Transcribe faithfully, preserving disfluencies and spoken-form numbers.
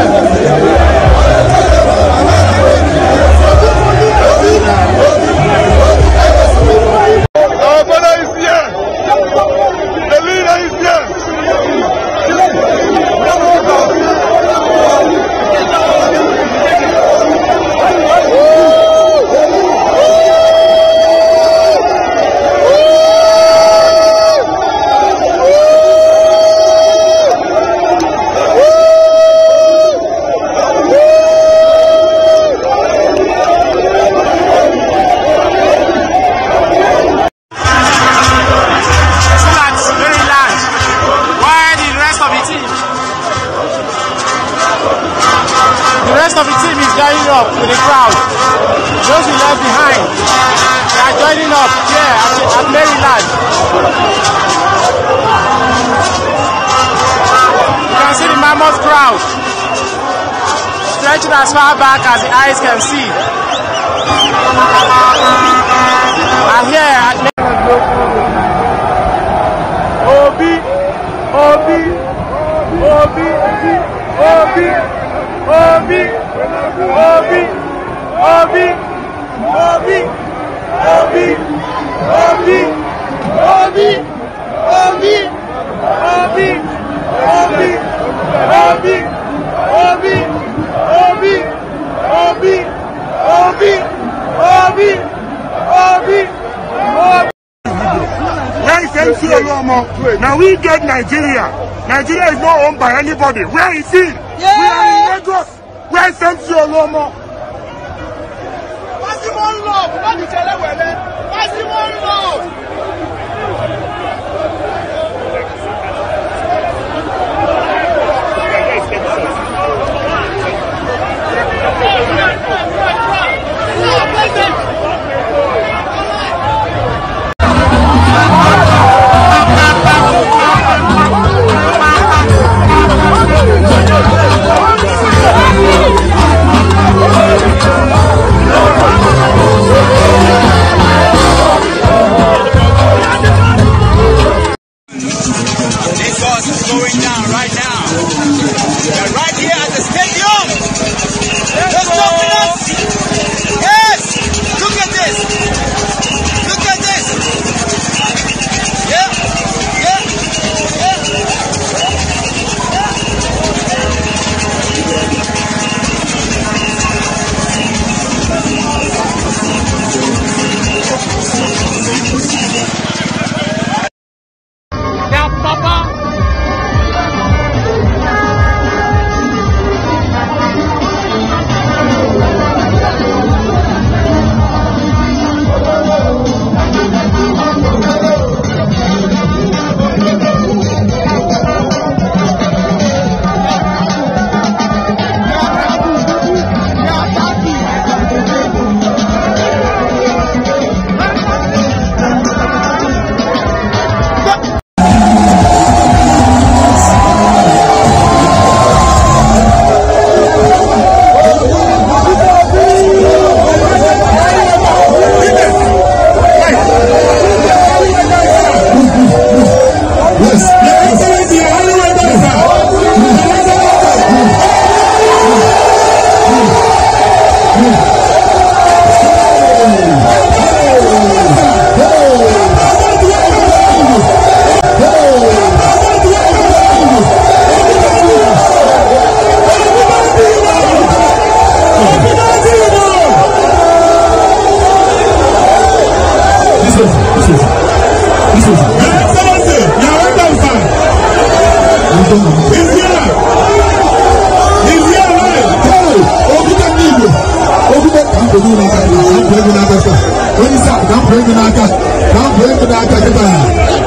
Up with the crowd. Those who left behind, they are joining up here at, at Maryland. You can see the mammoth crowd stretching as far back as the eyes can see. And here at Obi, Obi, Obi, Obi, Obi, Obi. Obi, Obi, Obi, Obi, Obi, Obi, Obi, Obi, Obi, Obi, Obi, Obi, Obi, Obi, Obi, Obi, Obi. Where is M C Oluomo? Now we get Nigeria. Nigeria is not owned by anybody. Where is he? Yeah. We are in Lagos. Where is M C Oluomo? Maximum love, not the Chelewele. Maximum love. When he's out, don't bring the knocker. Don't bring the knocker.